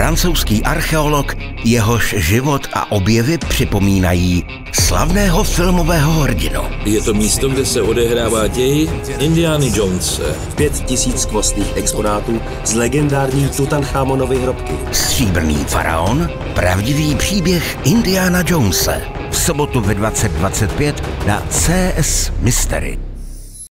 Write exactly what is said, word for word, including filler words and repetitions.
francouzský archeolog, jehož život a objevy připomínají slavného filmového hrdinu. Je to místo, kde se odehrává děj Indiana Jonese. Pět tisíc kvostných exponátů z legendární Tutanchamonovy hrobky. Stříbrný faraon, pravdivý příběh Indiana Jonese. V sobotu ve dvacet dvacet pět na C S Mystery.